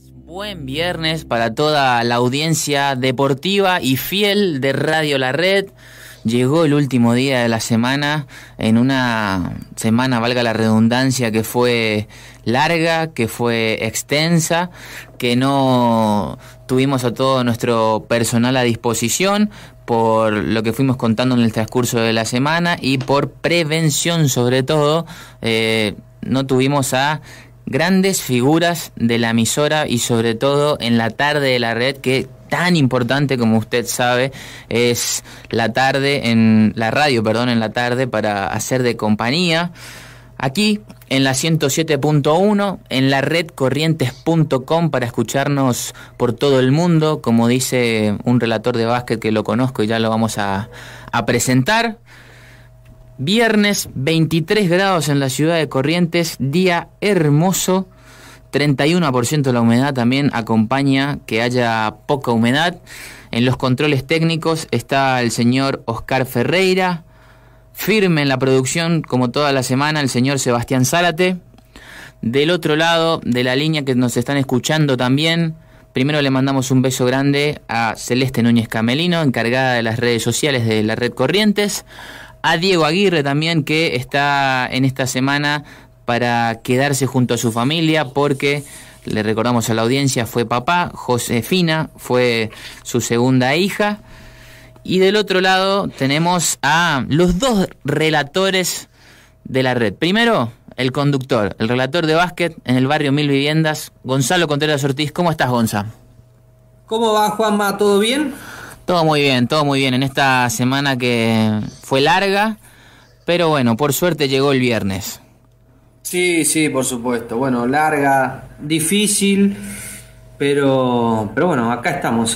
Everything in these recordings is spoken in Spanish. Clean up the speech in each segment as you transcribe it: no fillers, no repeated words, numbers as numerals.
Buen viernes para toda la audiencia deportiva y fiel de Radio La Red. Llegó el último día de la semana, en una semana, valga la redundancia, que fue larga, que fue extensa, que no tuvimos a todo nuestro personal a disposición por lo que fuimos contando en el transcurso de la semana y por prevención sobre todo. No tuvimos a grandes figuras de la emisora y sobre todo en la tarde de la red, que tan importante, como usted sabe, es la tarde en la radio, en la tarde, para hacer de compañía aquí en la 107.1, en la redcorrientes.com, para escucharnos por todo el mundo, como dice un relator de básquet que lo conozco y ya lo vamos a presentar. Viernes, 23 grados en la ciudad de Corrientes, día hermoso, 31% la humedad también acompaña que haya poca humedad. En los controles técnicos está el señor Oscar Ferreira, firme en la producción como toda la semana el señor Sebastián Zárate. Del otro lado de la línea que nos están escuchando también, primero le mandamos un beso grande a Celeste Núñez Camelino, encargada de las redes sociales de la Red Corrientes. A Diego Aguirre también, que está en esta semana para quedarse junto a su familia, porque le recordamos a la audiencia, fue papá. Josefina fue su segunda hija. Y del otro lado tenemos a los dos relatores de la red. Primero, el conductor, el relator de básquet en el barrio Mil Viviendas, Gonzalo Contreras Ortiz. ¿Cómo estás, Gonza? ¿Cómo va, Juanma? ¿Todo bien? Todo muy bien en esta semana que fue larga, pero bueno, por suerte llegó el viernes. Sí, por supuesto. Bueno, larga, difícil, pero bueno, acá estamos,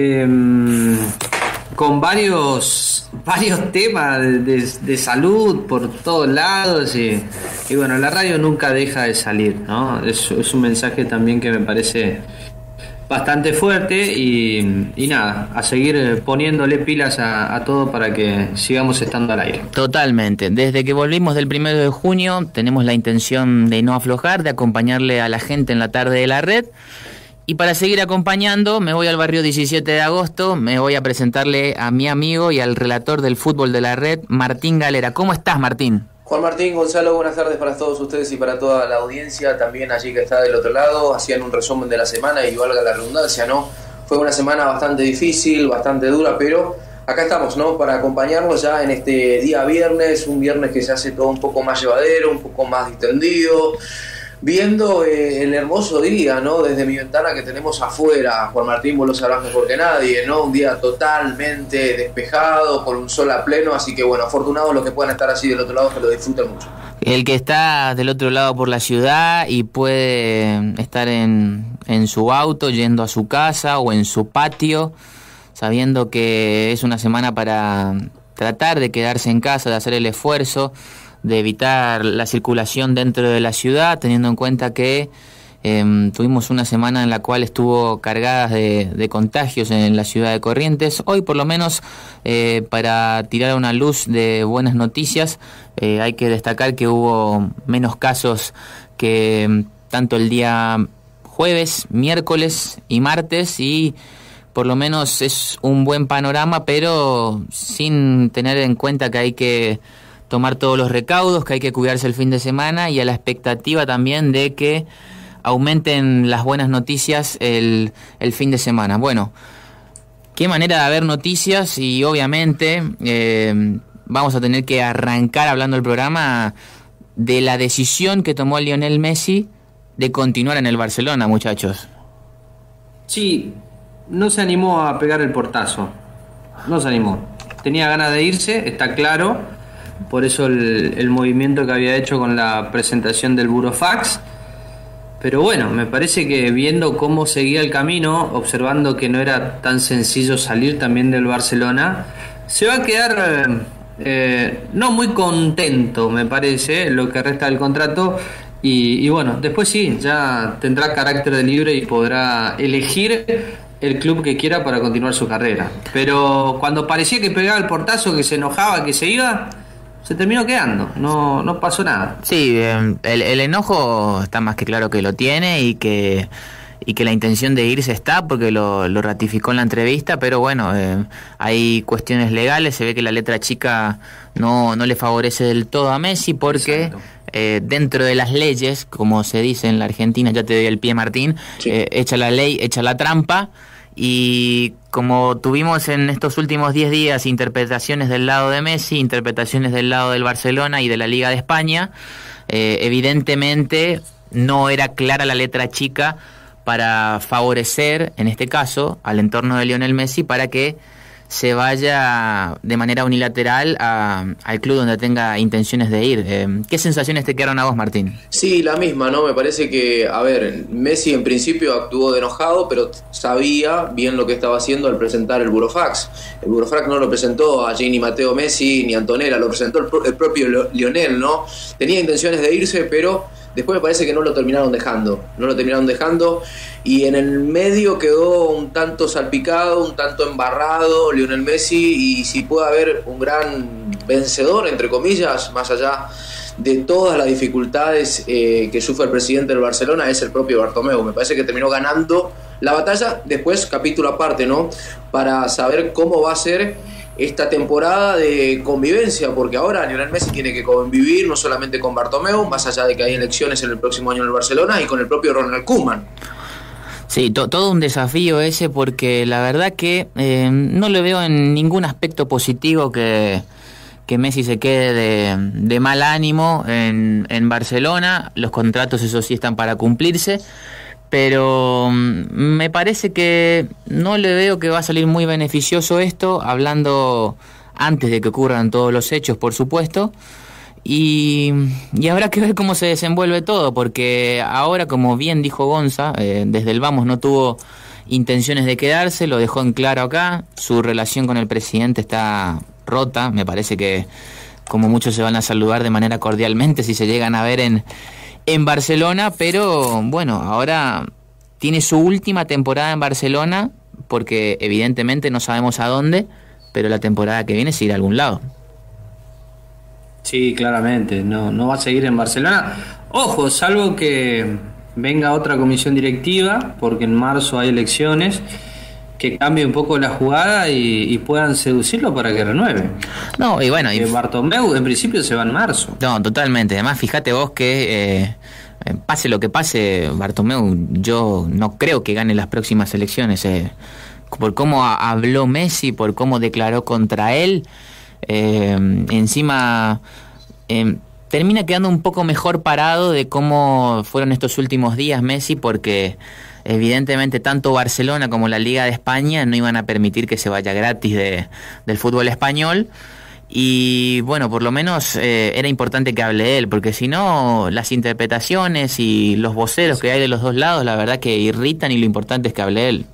con varios temas de salud por todos lados y bueno, la radio nunca deja de salir, ¿no? Es un mensaje también que me parece bastante fuerte y nada, a seguir poniéndole pilas a todo para que sigamos estando al aire. Totalmente. Desde que volvimos del 1 de junio tenemos la intención de no aflojar, de acompañarle a la gente en la tarde de la red. Y para seguir acompañando, me voy al barrio 17 de agosto, me voy a presentarle a mi amigo y al relator del fútbol de la red, Martín Galera. ¿Cómo estás, Martín? Juan Martín, Gonzalo, buenas tardes para todos ustedes y para toda la audiencia, también allí que está del otro lado. Hacían un resumen de la semana y valga la redundancia, ¿no? Fue una semana bastante difícil, bastante dura, pero acá estamos, ¿no? Para acompañarnos ya en este día viernes, un viernes que se hace todo un poco más llevadero, un poco más distendido, viendo el hermoso día, ¿no? Desde mi ventana que tenemos afuera, Juan Martín, vos lo sabrás mejor que nadie, ¿no? Un día totalmente despejado, con un sol a pleno, así que bueno, afortunados los que puedan estar así del otro lado, que lo disfruten mucho. El que está del otro lado por la ciudad y puede estar en su auto, yendo a su casa o en su patio, sabiendo que es una semana para tratar de quedarse en casa, de hacer el esfuerzo, de evitar la circulación dentro de la ciudad, teniendo en cuenta que tuvimos una semana en la cual estuvo cargada de contagios en la ciudad de Corrientes. Hoy, por lo menos, para tirar una luz de buenas noticias, hay que destacar que hubo menos casos que tanto el día jueves, miércoles y martes, y por lo menos es un buen panorama, pero sin tener en cuenta que hay que tomar todos los recaudos, que hay que cuidarse el fin de semana y a la expectativa también de que aumenten las buenas noticias el fin de semana. Bueno, qué manera de haber noticias y obviamente vamos a tener que arrancar hablando del programa de la decisión que tomó Lionel Messi de continuar en el Barcelona, muchachos. Sí, no se animó a pegar el portazo, no se animó. Tenía ganas de irse, está claro. Por eso el movimiento que había hecho con la presentación del Burofax. Pero bueno, me parece que viendo cómo seguía el camino, observando que no era tan sencillo salir también del Barcelona, se va a quedar no muy contento, me parece, lo que resta del contrato. Y bueno, después sí, ya tendrá carácter de libre y podrá elegir el club que quiera para continuar su carrera. Pero cuando parecía que pegaba el portazo, que se enojaba, que se iba, se terminó quedando, no pasó nada. Sí, el enojo está más que claro que lo tiene y y que la intención de irse está porque lo ratificó en la entrevista, pero bueno, hay cuestiones legales, se ve que la letra chica no le favorece del todo a Messi porque dentro de las leyes, como se dice en la Argentina, ya te doy el pie, Martín, sí. Echa la ley, echa la trampa. Y como tuvimos en estos últimos 10 días interpretaciones del lado de Messi, interpretaciones del lado del Barcelona y de la Liga de España, evidentemente no era clara la letra chica para favorecer, en este caso, al entorno de Lionel Messi para que se vaya de manera unilateral al club donde tenga intenciones de ir. ¿Qué sensaciones te quedaron a vos, Martín? Sí, la misma, ¿no? Me parece que, a ver, Messi en principio actuó de enojado, pero sabía bien lo que estaba haciendo al presentar el Burofax. El Burofax no lo presentó a Gini Matteo Messi ni a Antonella, lo presentó el propio Lionel, ¿no? Tenía intenciones de irse, pero después me parece que no lo terminaron dejando, y en el medio quedó un tanto salpicado, un tanto embarrado Lionel Messi, y si puede haber un gran vencedor, entre comillas, más allá de todas las dificultades que sufre el presidente del Barcelona, es el propio Bartomeu. Me parece que terminó ganando la batalla. Después, capítulo aparte, ¿no? Para saber cómo va a ser esta temporada de convivencia, porque ahora Lionel Messi tiene que convivir no solamente con Bartomeu, más allá de que hay elecciones en el próximo año en el Barcelona, y con el propio Ronald Koeman. Sí, todo un desafío ese, porque la verdad que no le veo en ningún aspecto positivo que Messi se quede de mal ánimo en Barcelona. Los contratos, eso sí, están para cumplirse, pero me parece que no le veo que va a salir muy beneficioso esto, hablando antes de que ocurran todos los hechos, por supuesto, y habrá que ver cómo se desenvuelve todo, porque ahora, como bien dijo Gonza, desde el Vamos no tuvo intenciones de quedarse, lo dejó en claro acá, su relación con el presidente está rota, me parece que como muchos se van a saludar de manera cordialmente si se llegan a ver en Barcelona, pero bueno, ahora tiene su última temporada en Barcelona, porque evidentemente no sabemos a dónde, pero la temporada que viene se irá a algún lado. Sí, claramente, no va a seguir en Barcelona. Ojo, salvo que venga otra comisión directiva, porque en marzo hay elecciones, que cambie un poco la jugada y puedan seducirlo para que renueve. No, y bueno, Bartomeu en principio se va en marzo. No, totalmente. Además, fíjate vos que pase lo que pase, Bartomeu, yo no creo que gane las próximas elecciones. Por cómo habló Messi, por cómo declaró contra él, encima termina quedando un poco mejor parado de cómo fueron estos últimos días Messi, porque evidentemente tanto Barcelona como la Liga de España no iban a permitir que se vaya gratis del fútbol español, y bueno, por lo menos era importante que hable él, porque si no, las interpretaciones y los voceros que hay de los dos lados, la verdad que irritan, y lo importante es que hable él.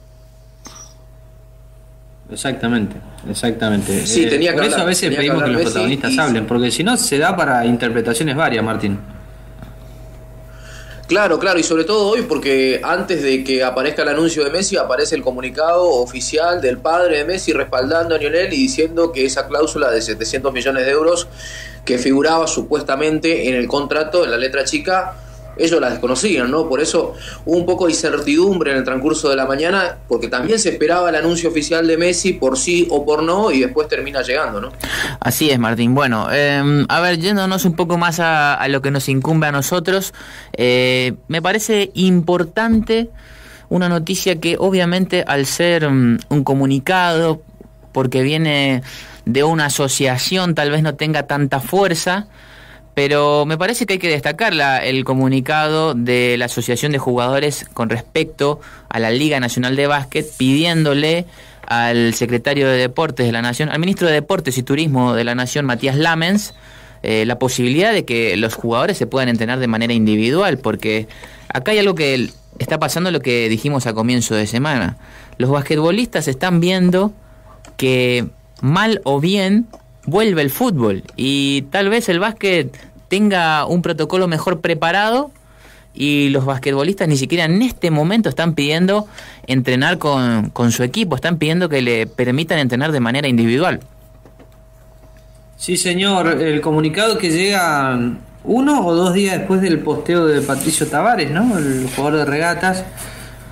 Exactamente. Sí, tenía que por eso hablar, a veces pedimos que los protagonistas hablen, porque si no se da para interpretaciones varias, Martín. Claro, y sobre todo hoy, porque antes de que aparezca el anuncio de Messi, aparece el comunicado oficial del padre de Messi respaldando a Lionel y diciendo que esa cláusula de 700 millones de euros que figuraba supuestamente en el contrato, en la letra chica, ellos la desconocían, ¿no? Por eso hubo un poco de incertidumbre en el transcurso de la mañana, porque también se esperaba el anuncio oficial de Messi por sí o por no, y después termina llegando, ¿no? Así es, Martín. Bueno, a ver, yéndonos un poco más a lo que nos incumbe a nosotros, me parece importante una noticia que obviamente al ser un comunicado, porque viene de una asociación, tal vez no tenga tanta fuerza, pero me parece que hay que destacar el comunicado de la Asociación de Jugadores con respecto a la Liga Nacional de Básquet, pidiéndole al secretario de Deportes de la Nación, al ministro de Deportes y Turismo de la Nación, Matías Lamens, la posibilidad de que los jugadores se puedan entrenar de manera individual, porque acá hay algo que está pasando, lo que dijimos a comienzo de semana. Los basquetbolistas están viendo que mal o bien vuelve el fútbol, y tal vez el básquet tenga un protocolo mejor preparado, y los basquetbolistas ni siquiera en este momento están pidiendo entrenar con su equipo, están pidiendo que le permitan entrenar de manera individual. Sí, señor, el comunicado que llega 1 o 2 días después del posteo de Patricio Tavares, ¿no? El jugador de regatas,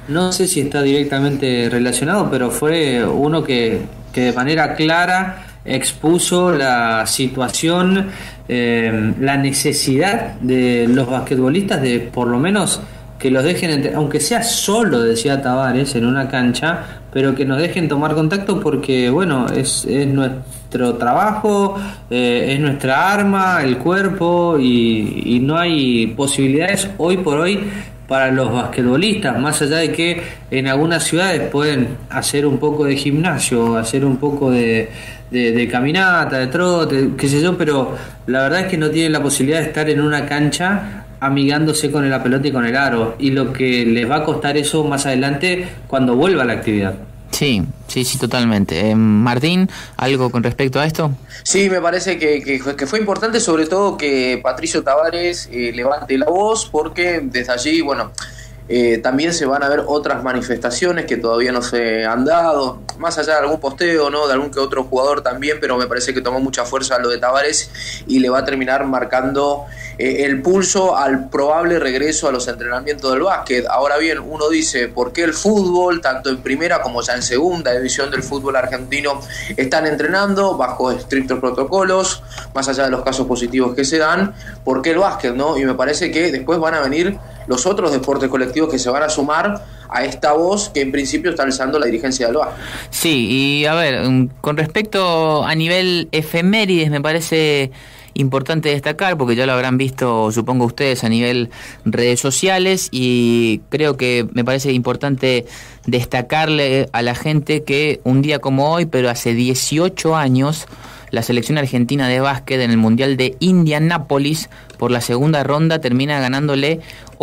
no sé si está directamente relacionado, pero fue uno que de manera clara expuso la situación, la necesidad de los basquetbolistas de por lo menos que los dejen, aunque sea solo, decía Tavares, en una cancha, pero que nos dejen tomar contacto porque, bueno, es nuestro trabajo, es nuestra arma, el cuerpo, y no hay posibilidades hoy por hoy para los basquetbolistas, más allá de que en algunas ciudades pueden hacer un poco de gimnasio, hacer un poco de caminata, de trote, qué sé yo, pero la verdad es que no tienen la posibilidad de estar en una cancha amigándose con la pelota y con el aro, y lo que les va a costar eso más adelante cuando vuelva la actividad. Sí, totalmente. Martín, ¿algo con respecto a esto? Sí, me parece que fue importante, sobre todo que Patricio Tavares levante la voz, porque desde allí, bueno, también se van a ver otras manifestaciones que todavía no se han dado, más allá de algún posteo, ¿no?, de algún que otro jugador también, pero me parece que tomó mucha fuerza lo de Tavares y le va a terminar marcando el pulso al probable regreso a los entrenamientos del básquet. Ahora bien, uno dice, ¿por qué el fútbol, tanto en primera como ya en segunda división del fútbol argentino, están entrenando bajo estrictos protocolos, más allá de los casos positivos que se dan? ¿Por qué el básquet, no? Y me parece que después van a venir los otros deportes colectivos que se van a sumar a esta voz que en principio está alzando la dirigencia del básquet. Sí, y a ver, con respecto a nivel efemérides, me parece importante destacar, porque ya lo habrán visto, supongo ustedes, a nivel redes sociales, y creo que me parece importante destacarle a la gente que un día como hoy, pero hace 18 años, la selección argentina de básquet en el Mundial de Indianápolis, por la segunda ronda, termina ganándole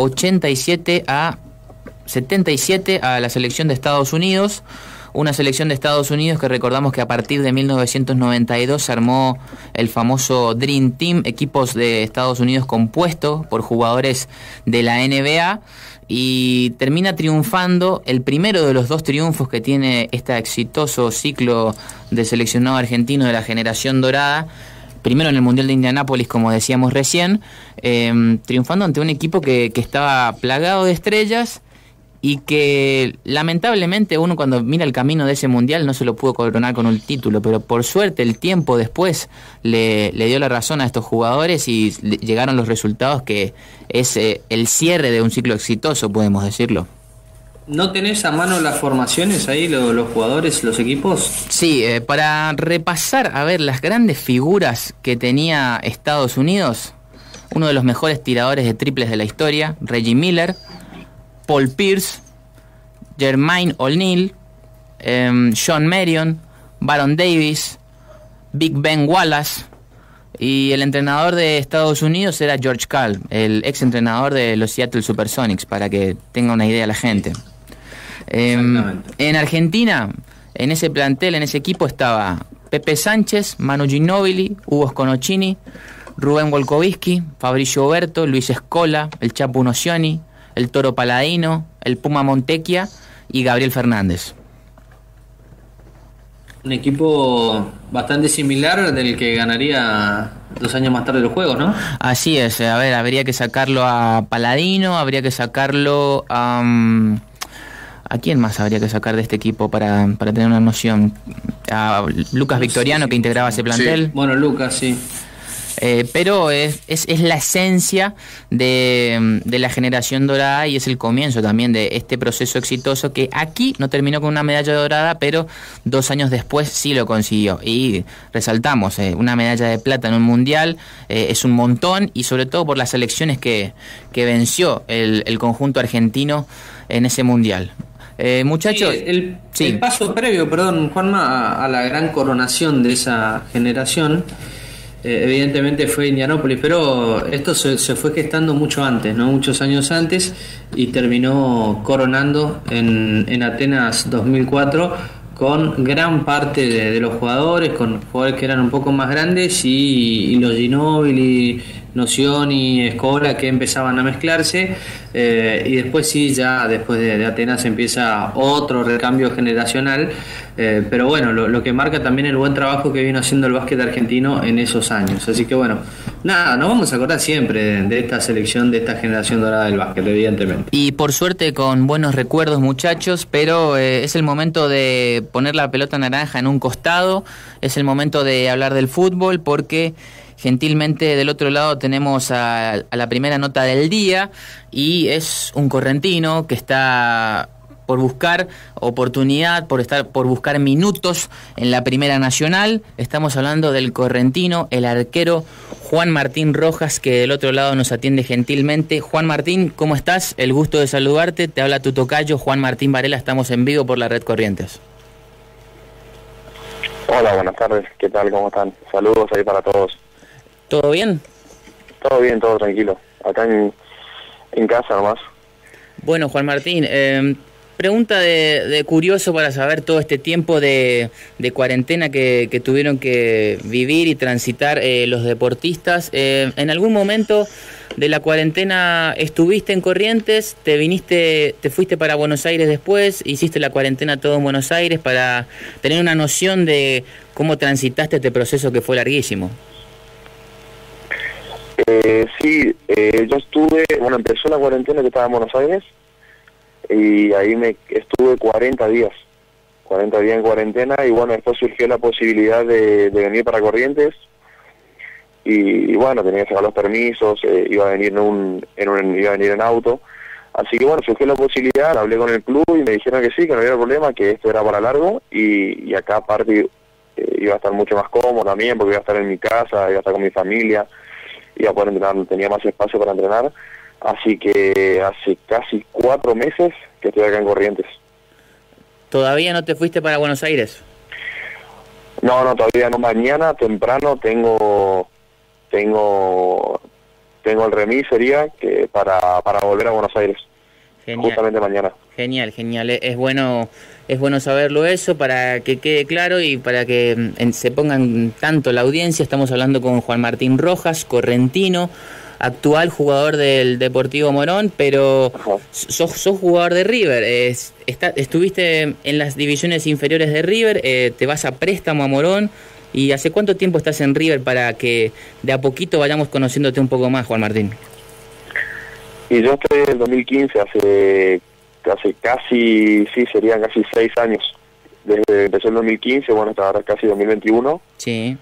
87 a la selección de Estados Unidos. Una selección de Estados Unidos que recordamos que a partir de 1992 se armó el famoso Dream Team, equipos de Estados Unidos compuestos por jugadores de la NBA, y termina triunfando, el primero de los dos triunfos que tiene este exitoso ciclo de seleccionado argentino de la generación dorada, primero en el Mundial de Indianápolis, como decíamos recién, triunfando ante un equipo que estaba plagado de estrellas, y que lamentablemente uno cuando mira el camino de ese mundial no se lo pudo coronar con un título, pero por suerte el tiempo después le dio la razón a estos jugadores y llegaron los resultados, que es el cierre de un ciclo exitoso, podemos decirlo. ¿No tenés a mano las formaciones ahí, los jugadores, los equipos? Sí, para repasar, a ver, las grandes figuras que tenía Estados Unidos, uno de los mejores tiradores de triples de la historia, Reggie Miller, Paul Pierce, Jermaine O'Neal, John Marion, Baron Davis, Big Ben Wallace, y el entrenador de Estados Unidos era George Karl, el ex entrenador de los Seattle Supersonics, para que tenga una idea la gente. En Argentina, en ese plantel, en ese equipo estaba Pepe Sánchez, Manu Ginóbili, Hugo Sconocchini, Rubén Wolkowski, Fabricio Oberto, Luis Escola, el Chapu Nocioni, el Toro Paladino, el Puma Montecchia y Gabriel Fernández. Un equipo bastante similar del que ganaría 2 años más tarde los Juegos, ¿no? Así es, a ver, habría que sacarlo a Paladino, habría que sacarlo a... ¿A quién más habría que sacar de este equipo para tener una noción? A Lucas Victoriano, que integraba ese plantel. Sí. Bueno, Lucas, sí. Pero es la esencia de la generación dorada, y es el comienzo también de este proceso exitoso que aquí no terminó con una medalla dorada, pero 2 años después sí lo consiguió. Y resaltamos, una medalla de plata en un mundial es un montón, y sobre todo por las selecciones que venció el conjunto argentino en ese mundial. Muchachos, sí, el paso previo, perdón, Juanma, a la gran coronación de esa generación, evidentemente fue Indianápolis, pero esto se fue gestando mucho antes, ¿no? Muchos años antes, y terminó coronando en Atenas 2004 con gran parte de los jugadores, con jugadores que eran un poco más grandes, y los Ginóbili, Nocioni, Escola, que empezaban a mezclarse, y después sí, ya después de Atenas empieza otro recambio generacional, pero bueno, lo que marca también el buen trabajo que vino haciendo el básquet argentino en esos años. Así que bueno, nada, nos vamos a acordar siempre de esta selección, de esta generación dorada del básquet, evidentemente. Y por suerte con buenos recuerdos, muchachos, pero es el momento de poner la pelota naranja en un costado, es el momento de hablar del fútbol, porque gentilmente del otro lado tenemos a la primera nota del día, y es un correntino que está por buscar oportunidad, por buscar minutos en la Primera Nacional. Estamos hablando del correntino, el arquero Juan Martín Rojas, que del otro lado nos atiende gentilmente. Juan Martín, ¿cómo estás? El gusto de saludarte. Te habla tu tocayo, Juan Martín Varela. Estamos en vivo por la Red Corrientes. Hola, buenas tardes. ¿Qué tal? ¿Cómo están? Saludos ahí para todos. ¿Todo bien? Todo bien, todo tranquilo. Acá en casa nomás. Bueno, Juan Martín, pregunta de curioso para saber todo este tiempo de cuarentena que tuvieron que vivir y transitar los deportistas. ¿En algún momento de la cuarentena estuviste en Corrientes? ¿Te fuiste para Buenos Aires después? ¿Hiciste la cuarentena todo en Buenos Aires para tener una noción de cómo transitaste este proceso que fue larguísimo? Sí, yo empezó la cuarentena que estaba en Buenos Aires, y ahí estuve 40 días en cuarentena, y bueno, después surgió la posibilidad de venir para Corrientes, y bueno, tenía que sacar los permisos, iba a venir en auto, así que bueno, surgió la posibilidad, hablé con el club y me dijeron que sí, que no había problema, que esto era para largo, y acá aparte iba a estar mucho más cómodo también, porque iba a estar en mi casa, iba a estar con mi familia, iba a poder entrenar, tenía más espacio para entrenar, así que hace casi 4 meses que estoy acá en Corrientes. ¿Todavía no te fuiste para Buenos Aires? No, todavía no. Mañana temprano tengo el remis, sería que para volver a Buenos Aires. Genial. Justamente mañana. Genial. Es bueno saberlo eso, para que quede claro y para que se pongan tanto la audiencia. Estamos hablando con Juan Martín Rojas, correntino, actual jugador del Deportivo Morón, pero sos jugador de River. Estuviste en las divisiones inferiores de River, te vas a préstamo a Morón. ¿Y hace cuánto tiempo estás en River para que de a poquito vayamos conociéndote un poco más, Juan Martín? Y yo estoy en el 2015, hace casi, sí, serían casi 6 años. Desde empezó el 2015, bueno, hasta ahora casi 2021. Sí.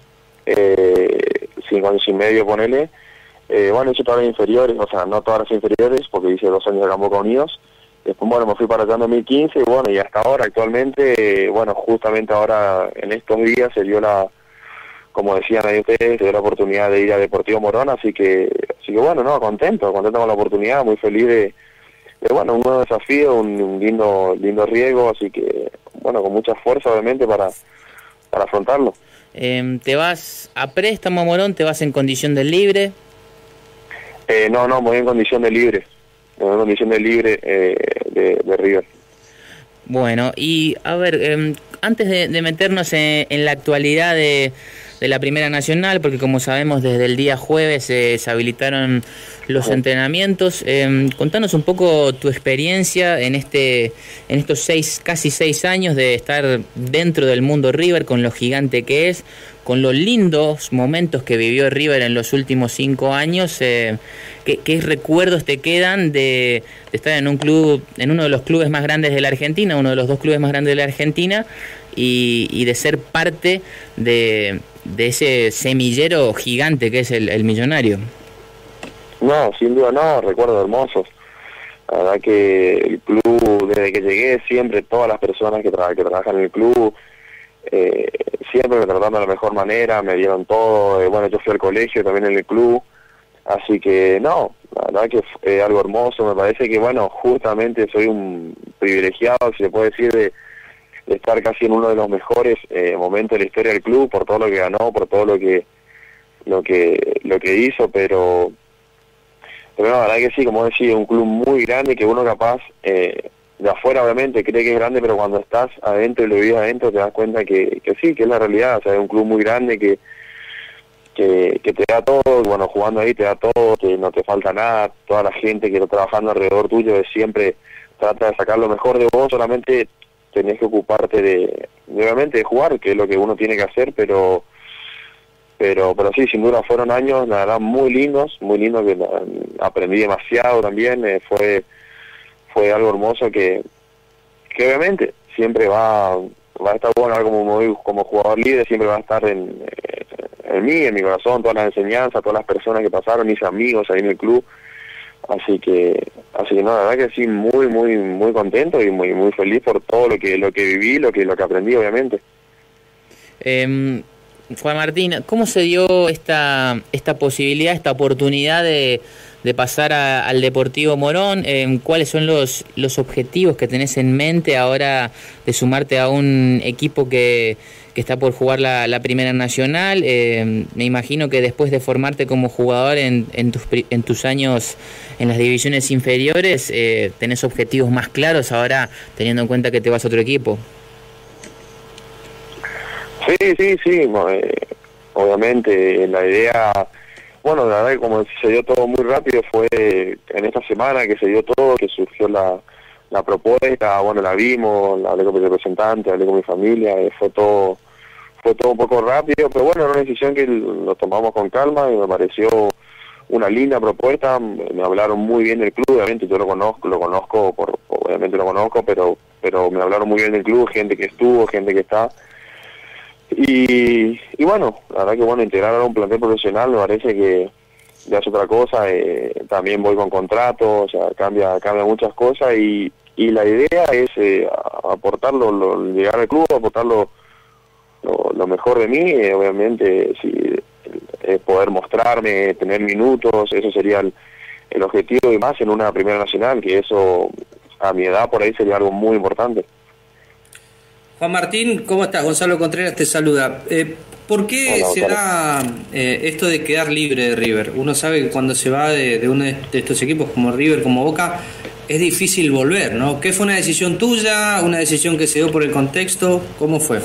5 años y medio, ponele. Bueno, hice todas las inferiores, o sea, no todas las inferiores, porque hice 2 años de Boca Unidos. Después, bueno, me fui para allá en 2015, y bueno, y hasta ahora, actualmente, bueno, justamente ahora, en estos días, se dio como decían ahí ustedes, se dio la oportunidad de ir a Deportivo Morón, así que bueno, no, contento con la oportunidad, muy feliz de bueno, un nuevo desafío, un lindo riesgo, así que, bueno, con mucha fuerza, obviamente, para afrontarlo. ¿Te vas a préstamo a Morón? ¿Te vas en condición de libre? No, me voy en condición de libre. De River. Bueno, y a ver, antes de meternos en la actualidad de la Primera Nacional, porque como sabemos desde el día jueves se habilitaron los entrenamientos, contanos un poco tu experiencia en estos casi 6 años de estar dentro del mundo River, con lo gigante que es, con los lindos momentos que vivió River en los últimos 5 años. ¿Qué recuerdos te quedan de estar en un club, en uno de los clubes más grandes de la Argentina, uno de los 2 clubes más grandes de la Argentina, y de ser parte de ese semillero gigante que es el Millonario? No, sin duda no, recuerdos hermosos. La verdad que el club, desde que llegué, siempre todas las personas que trabajan en el club, siempre me trataron de la mejor manera, me dieron todo. Bueno, yo fui al colegio también en el club, así que no, la verdad que es algo hermoso. Me parece que, bueno, justamente soy un privilegiado, si se puede decir, de estar casi en uno de los mejores momentos de la historia del club, por todo lo que ganó, por todo lo que hizo, pero no, la verdad que sí, como decía, un club muy grande que uno capaz, de afuera obviamente cree que es grande, pero cuando estás adentro y lo vives adentro te das cuenta que sí, que es la realidad. O sea, es un club muy grande que que te da todo, bueno, jugando ahí te da todo, que no te falta nada, toda la gente que está trabajando alrededor tuyo siempre trata de sacar lo mejor de vos, solamente tenés que ocuparte obviamente de jugar, que es lo que uno tiene que hacer, pero sí, sin duda fueron años, la verdad, muy lindos, que aprendí demasiado también, fue algo hermoso que obviamente siempre va a estar bueno como jugador líder, siempre va a estar en mí, en mi corazón, todas las enseñanzas, todas las personas que pasaron, mis amigos ahí en el club, así que no, la verdad que sí, muy contento y muy feliz por todo lo que viví, lo que aprendí, obviamente. Juan Martín, ¿cómo se dio esta posibilidad, esta oportunidad de pasar al Deportivo Morón? ¿Cuáles son los objetivos que tenés en mente ahora de sumarte a un equipo que está por jugar la Primera Nacional? Me imagino que después de formarte como jugador en tus años en las divisiones inferiores, tenés objetivos más claros ahora, teniendo en cuenta que te vas a otro equipo. Sí, obviamente la idea, bueno, la verdad que como se dio todo muy rápido, fue en esta semana que se dio todo, que surgió la propuesta, bueno, la vimos, la hablé con mi representante, hablé con mi familia, fue todo un poco rápido, pero bueno, era una decisión que lo tomamos con calma y me pareció una linda propuesta. Me hablaron muy bien del club, obviamente yo lo conozco, obviamente lo conozco, pero me hablaron muy bien del club, gente que estuvo, gente que está. Y bueno, la verdad que bueno, integrar a un plantel profesional me parece que ya es otra cosa, también voy con contrato, o sea, cambia muchas cosas y la idea es aportarlo, llegar al club, aportar lo mejor de mí, obviamente poder mostrarme, tener minutos, eso sería el objetivo, y más en una Primera Nacional, que eso a mi edad por ahí sería algo muy importante. Juan Martín, ¿cómo estás? Gonzalo Contreras te saluda. ¿Por qué se da esto de quedar libre de River? Uno sabe que cuando se va de uno de estos equipos como River, como Boca, es difícil volver, ¿no? ¿Qué fue una decisión tuya? ¿Una decisión que se dio por el contexto? ¿Cómo fue?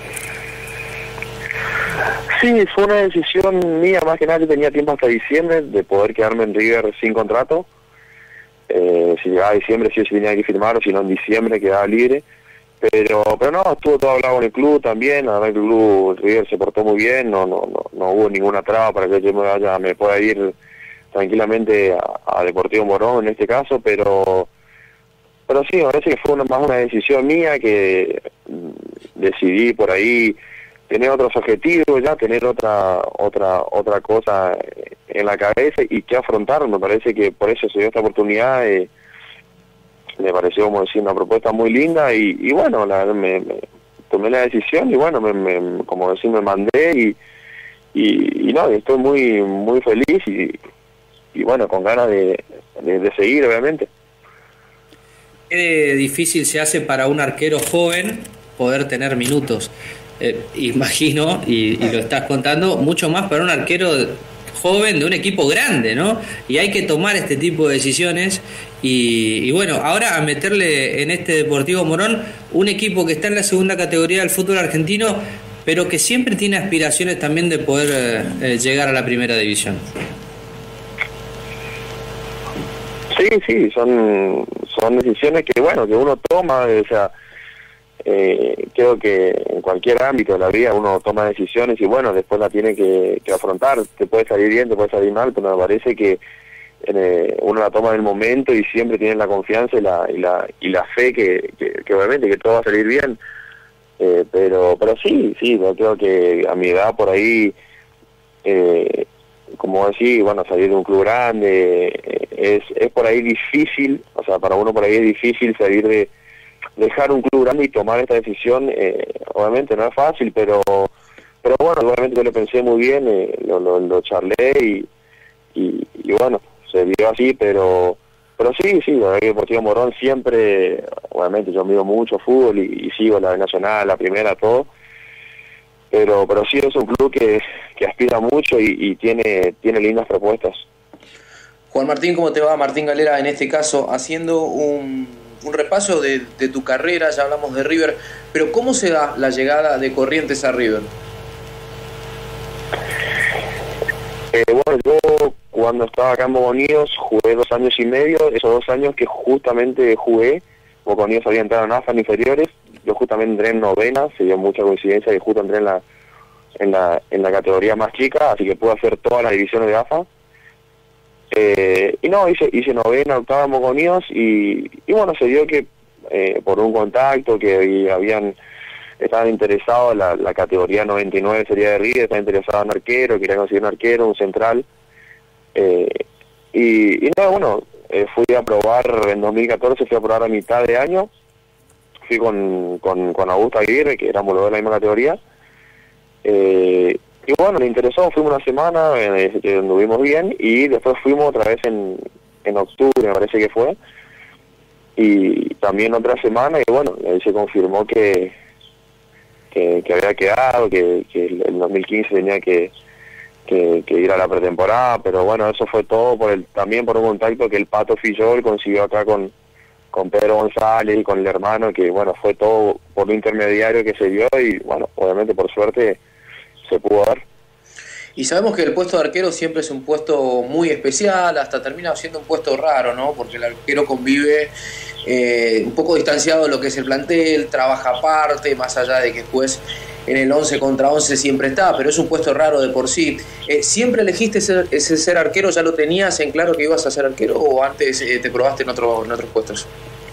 Sí, fue una decisión mía, más que nada. Yo tenía tiempo hasta diciembre de poder quedarme en River sin contrato. Si llegaba a diciembre sí tenía que firmar, o si no en diciembre quedaba libre. Pero no, estuvo todo hablado con el club también. La verdad que el club River se portó muy bien, no hubo ninguna traba para que yo me pueda ir tranquilamente a Deportivo Morón en este caso, pero sí, me parece que fue más una decisión mía, que decidí por ahí tener otros objetivos, ya tener otra cosa en la cabeza y que afrontar. Me parece que por eso se dio esta oportunidad. Me pareció, como decir, una propuesta muy linda y bueno, me tomé la decisión y bueno, como decir, me mandé y no, estoy muy feliz y bueno, con ganas de seguir, obviamente. Qué difícil se hace para un arquero joven poder tener minutos. Imagino, y lo estás contando, mucho más para un arquero joven de un equipo grande, ¿no? Y hay que tomar este tipo de decisiones y bueno, ahora a meterle en este Deportivo Morón, un equipo que está en la segunda categoría del fútbol argentino, pero que siempre tiene aspiraciones también de poder llegar a la primera división. Sí, son decisiones que bueno, que uno toma, o sea, creo que en cualquier ámbito de la vida uno toma decisiones y bueno, después la tiene que afrontar. Te puede salir bien, te puede salir mal, pero me parece que uno la toma en el momento y siempre tiene la confianza y la fe que obviamente que todo va a salir bien. Pero sí, yo creo que a mi edad por ahí, como decís, bueno, salir de un club grande es por ahí difícil, o sea, para uno por ahí es difícil salir de dejar un club grande y tomar esta decisión. Obviamente no es fácil, pero bueno, obviamente yo lo pensé muy bien, lo charlé y bueno, se dio así, pero sí, la verdad que Deportivo Morón siempre, obviamente yo miro mucho fútbol y sigo la Nacional, la Primera, todo, pero sí es un club que aspira mucho y tiene lindas propuestas. Juan Martín, ¿cómo te va? Martín Galera, en este caso, haciendo un repaso de tu carrera, ya hablamos de River, pero ¿cómo se da la llegada de Corrientes a River? Bueno, yo cuando estaba acá en Bogoníos jugué 2 años y medio. Esos 2 años que justamente jugué, Bogoníos había entrado en AFA en inferiores, yo justamente entré en novena, se dio mucha coincidencia que justo entré en la categoría más chica, así que pude hacer todas las divisiones de AFA. Y no, hice novena, octava en Bogoníos y bueno, se dio que por un contacto que estaban interesados, la categoría 99 sería de River, estaban interesados en arquero, querían conseguir un arquero, un central. Y no, bueno, fui a probar en 2014, fui a probar a mitad de año, fui con Augusto Aguirre, que éramos los de la misma categoría. Y bueno, le interesó, fuimos una semana, que anduvimos bien, y después fuimos otra vez en octubre, me parece que fue, y también otra semana, y bueno, ahí se confirmó que había quedado, que el 2015 tenía que ir a la pretemporada, pero bueno, eso fue todo también por un contacto que el Pato Fillol consiguió acá con Pedro González y con el hermano, que bueno, fue todo por un intermediario que se dio y bueno, obviamente por suerte se pudo dar. Y sabemos que el puesto de arquero siempre es un puesto muy especial, hasta termina siendo un puesto raro, ¿no? Porque el arquero convive un poco distanciado de lo que es el plantel, trabaja aparte, más allá de que después en el 11 contra 11 siempre está, pero es un puesto raro de por sí. ¿Siempre elegiste ese ser arquero? ¿Ya lo tenías en claro que ibas a ser arquero o antes te probaste en otros puestos?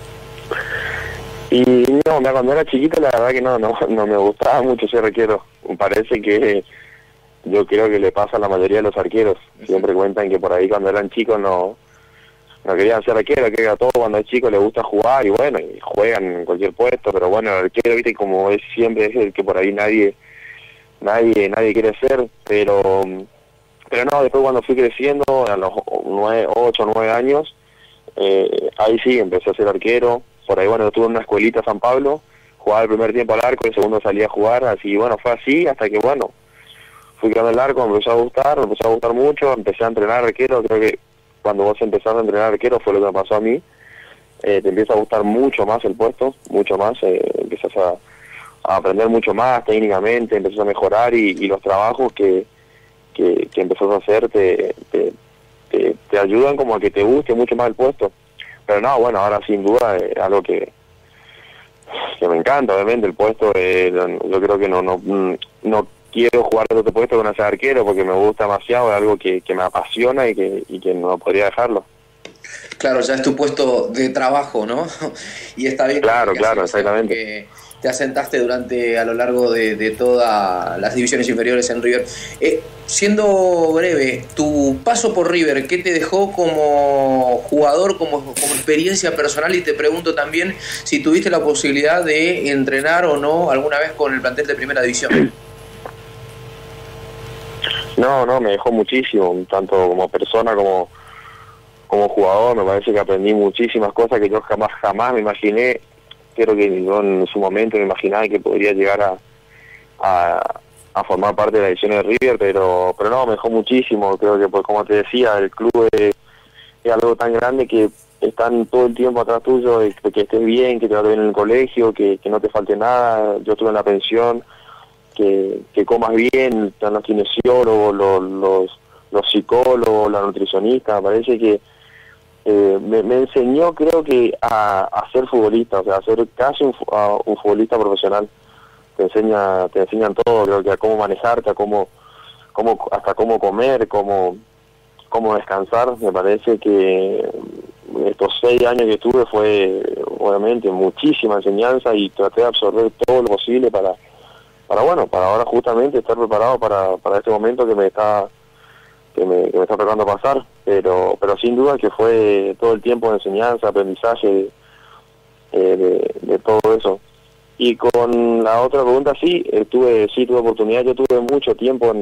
Y no, cuando era chiquito la verdad que no me gustaba mucho ser arquero. Me parece que yo creo que le pasa a la mayoría de los arqueros. Siempre cuentan que por ahí cuando eran chicos no querían ser arquero, que a todo cuando es chico le gusta jugar y bueno, y juegan en cualquier puesto, pero bueno, el arquero, viste, como es siempre es el que por ahí nadie quiere ser, pero no, después cuando fui creciendo, a los 8 o 9 años, ahí sí, empecé a ser arquero. Por ahí, bueno, estuve en una escuelita San Pablo, jugaba el primer tiempo al arco, el segundo salía a jugar, así, bueno, fue así hasta que, bueno, fui quedando el arco, me empezó a gustar mucho, empecé a entrenar arquero. Creo que cuando vos empezás a entrenar arquero fue lo que me pasó a mí, te empieza a gustar mucho más el puesto, mucho más, empiezas a aprender mucho más técnicamente, empiezas a mejorar y los trabajos que empezás a hacer te ayudan como a que te guste mucho más el puesto. Pero no, bueno, ahora sin duda es algo que me encanta, obviamente, el puesto. Yo creo que no quiero jugar de otro puesto que no sea arquero porque me gusta demasiado, es algo que me apasiona y que no podría dejarlo. Claro, ya es tu puesto de trabajo, ¿no? Y está bien. Claro, exactamente. Que te asentaste a lo largo de todas las divisiones inferiores en River. Siendo breve, tu paso por River, ¿qué te dejó como jugador, como experiencia personal? Y te pregunto también si tuviste la posibilidad de entrenar o no alguna vez con el plantel de Primera División. No, me dejó muchísimo, tanto como persona como jugador. Me parece que aprendí muchísimas cosas que yo jamás me imaginé. Creo que yo en su momento me imaginaba que podría llegar a formar parte de la división de River, pero no, me dejó muchísimo. Creo que, pues, como te decía, el club es algo tan grande que están todo el tiempo atrás tuyo, de que estés bien, que te vaya bien en el colegio, que no te falte nada. Yo estuve en la pensión, que comas bien, están los kinesiólogos, los psicólogos, la nutricionista. Me parece que me enseñó, creo que a ser futbolista, o sea, a ser casi un futbolista profesional. Te enseñan todo, creo que a cómo manejarte, hasta cómo comer, cómo descansar. Me parece que estos 6 años que estuve fue obviamente muchísima enseñanza y traté de absorber todo lo posible para ahora justamente estar preparado para este momento que me está tocando pasar, pero sin duda que fue todo el tiempo de enseñanza, aprendizaje de todo eso. Y con la otra pregunta, tuve oportunidad. Yo tuve mucho tiempo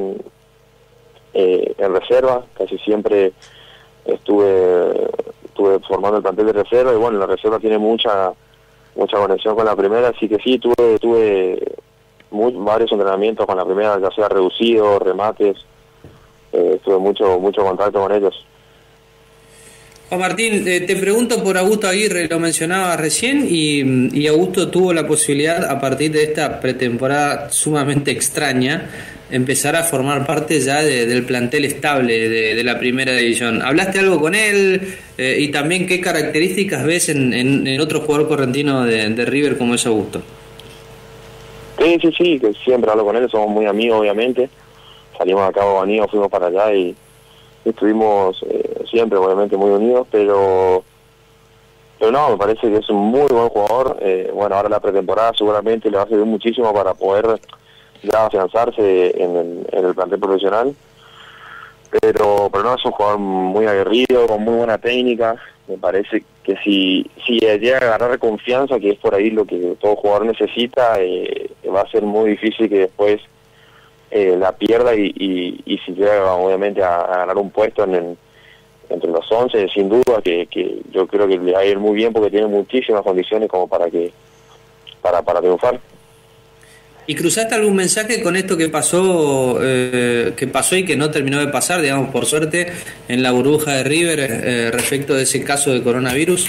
en reserva, casi siempre estuve formando el plantel de reserva, y bueno, la reserva tiene mucha conexión con la primera, así que sí, tuve varios entrenamientos con la primera, ya sea reducido, remates. Tuve mucho contacto con ellos. Juan Martín, te pregunto por Augusto Aguirre, lo mencionaba recién, y Augusto tuvo la posibilidad, a partir de esta pretemporada sumamente extraña, empezar a formar parte ya del plantel estable de la primera división. ¿Hablaste algo con él? Y también qué características ves en otro jugador correntino de River como es Augusto. Sí, que siempre hablo con él, somos muy amigos obviamente, salimos a Cabo Banío, fuimos para allá y estuvimos siempre obviamente muy unidos, pero no, me parece que es un muy buen jugador. Bueno, ahora la pretemporada seguramente le va a servir muchísimo para poder ya afianzarse en el plantel profesional, pero no, es un jugador muy aguerrido, con muy buena técnica. Me parece que si llega a agarrar confianza, que es por ahí lo que todo jugador necesita, va a ser muy difícil que después la pierda y si llega obviamente a ganar un puesto entre los 11, sin duda que yo creo que le va a ir muy bien porque tiene muchísimas condiciones como para triunfar. ¿Y cruzaste algún mensaje con esto que pasó y que no terminó de pasar, digamos, por suerte, en la burbuja de River respecto de ese caso de coronavirus?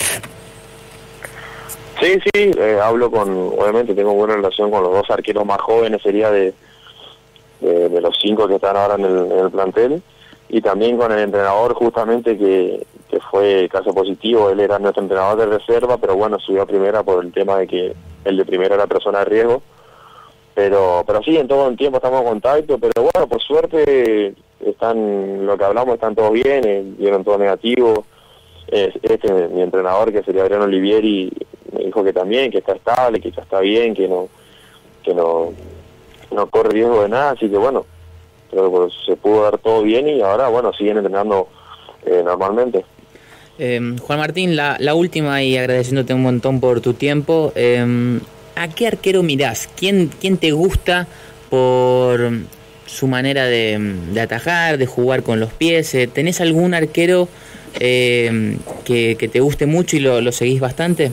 Sí, hablo obviamente tengo buena relación con los dos arqueros más jóvenes, sería de los 5 que están ahora en el plantel, y también con el entrenador justamente que fue caso positivo. Él era nuestro entrenador de reserva, pero bueno, subió a primera por el tema de que el de primera era persona de riesgo. Pero sí, en todo el tiempo estamos en contacto, pero bueno, por suerte lo que hablamos están todos bien, dieron todo negativo. Mi entrenador, que sería Adriano Olivieri, me dijo que también, que está estable, que ya está bien, que no corre riesgo de nada, así que bueno, creo que se pudo dar todo bien y ahora bueno, siguen entrenando normalmente. Juan Martín, la última, y agradeciéndote un montón por tu tiempo. ¿A qué arquero mirás? ¿Quién te gusta por su manera de atajar, de jugar con los pies? ¿Tenés algún arquero que te guste mucho y lo seguís bastante?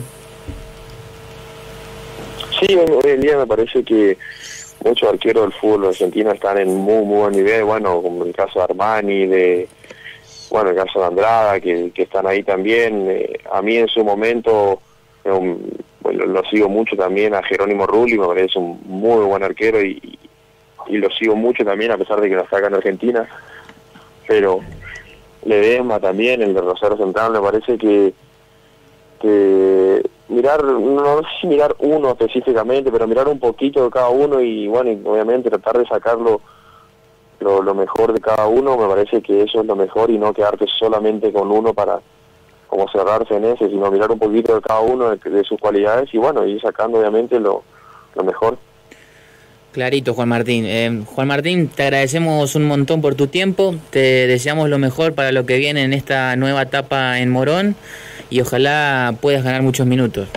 Sí, hoy en día me parece que muchos arqueros del fútbol argentino están en muy buen nivel, bueno, como el caso de Armani, el caso de Andrada, que están ahí también. A mí en su momento lo sigo mucho también a Jerónimo Rulli, me parece un muy buen arquero y lo sigo mucho también a pesar de que lo saca en Argentina. Pero Ledesma también, el de Rosario Central, me parece que mirar, no sé si mirar uno específicamente, pero mirar un poquito de cada uno y bueno, y obviamente tratar de sacarlo lo mejor de cada uno. Me parece que eso es lo mejor y no quedarte solamente con uno para como cerrarse en ese, sino mirar un poquito de cada uno de sus cualidades y bueno, ir sacando obviamente lo mejor. Clarito, Juan Martín. Juan Martín, te agradecemos un montón por tu tiempo, te deseamos lo mejor para lo que viene en esta nueva etapa en Morón y ojalá puedas ganar muchos minutos.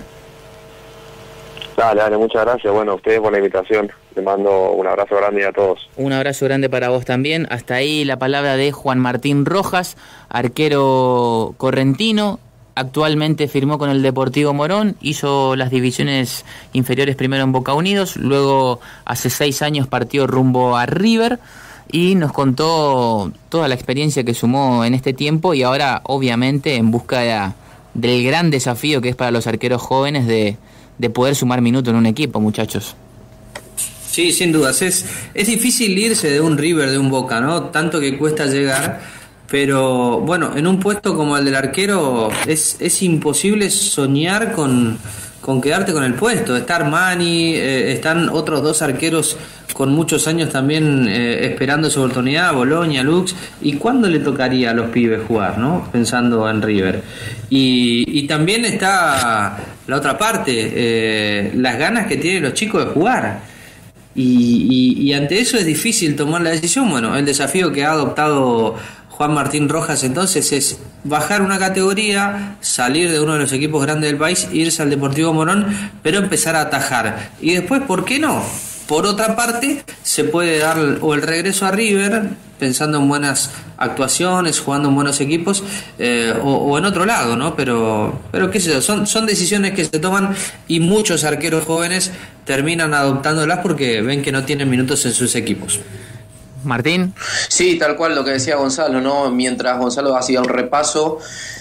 Dale, muchas gracias. Bueno, a ustedes por la invitación. Les mando un abrazo grande a todos. Un abrazo grande para vos también. Hasta ahí la palabra de Juan Martín Rojas, arquero correntino. Actualmente firmó con el Deportivo Morón, hizo las divisiones inferiores primero en Boca Unidos, luego hace 6 años partió rumbo a River y nos contó toda la experiencia que sumó en este tiempo y ahora obviamente en busca del gran desafío que es para los arqueros jóvenes de poder sumar minutos en un equipo, muchachos. Sí, sin dudas, es difícil irse de un River, de un Boca, ¿no? Tanto que cuesta llegar, pero bueno, en un puesto como el del arquero es imposible soñar con quedarte con el puesto. Está Armani, están otros 2 arqueros con muchos años también esperando su oportunidad, Boloña, Lux, y ¿cuándo le tocaría a los pibes jugar, no? Pensando en River. Y también está la otra parte, las ganas que tienen los chicos de jugar. Y ante eso es difícil tomar la decisión. Bueno, el desafío que ha adoptado Juan Martín Rojas entonces es bajar una categoría, salir de uno de los equipos grandes del país, irse al Deportivo Morón, pero empezar a atajar. Y después, ¿por qué no? Por otra parte, se puede dar o el regreso a River, pensando en buenas actuaciones, jugando en buenos equipos, o en otro lado, ¿no? Pero qué sé yo, son decisiones que se toman y muchos arqueros jóvenes terminan adoptándolas porque ven que no tienen minutos en sus equipos. Martín. Sí, tal cual lo que decía Gonzalo, ¿no? Mientras Gonzalo hacía un repaso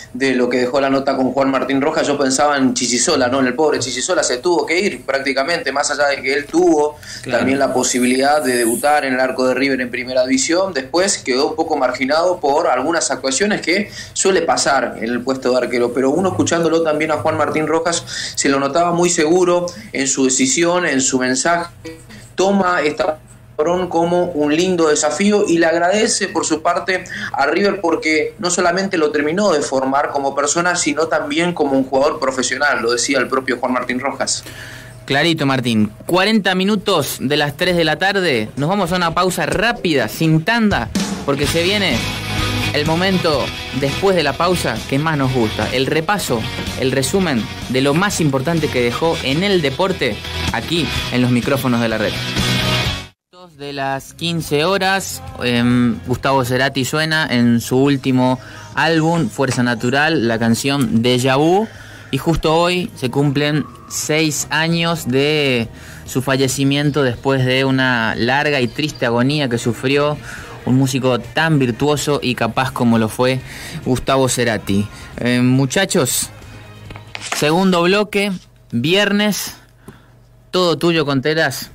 de lo que dejó la nota con Juan Martín Rojas, yo pensaba en Chichisola, ¿no? En el pobre Chichisola se tuvo que ir prácticamente, más allá de que él tuvo también la posibilidad de debutar en el arco de River en Primera División, después quedó un poco marginado por algunas actuaciones que suele pasar en el puesto de arquero, pero uno escuchándolo también a Juan Martín Rojas se lo notaba muy seguro en su decisión, en su mensaje, toma esta como un lindo desafío y le agradece por su parte a River porque no solamente lo terminó de formar como persona, sino también como un jugador profesional, lo decía el propio Juan Martín Rojas. Clarito, Martín. 40 minutos de las 3 de la tarde. Nos vamos a una pausa rápida, sin tanda, porque se viene el momento después de la pausa que más nos gusta. El repaso, el resumen de lo más importante que dejó en el deporte aquí en los micrófonos de la red. De las 15 horas, Gustavo Cerati suena en su último álbum, Fuerza Natural, la canción Déjà Vu, y justo hoy se cumplen 6 años de su fallecimiento después de una larga y triste agonía que sufrió un músico tan virtuoso y capaz como lo fue Gustavo Cerati. Muchachos, segundo bloque, viernes, todo tuyo, Conteras.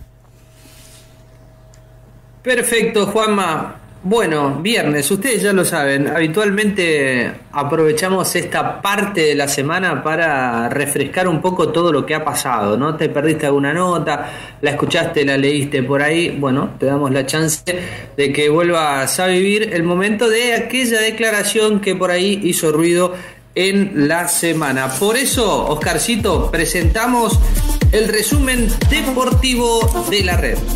Perfecto, Juanma. Bueno, viernes, ustedes ya lo saben, habitualmente aprovechamos esta parte de la semana para refrescar un poco todo lo que ha pasado, ¿no? Te perdiste alguna nota, la escuchaste, la leíste por ahí, bueno, te damos la chance de que vuelvas a vivir el momento de aquella declaración que por ahí hizo ruido en la semana. Por eso, Oscarcito, presentamos el resumen deportivo de la red.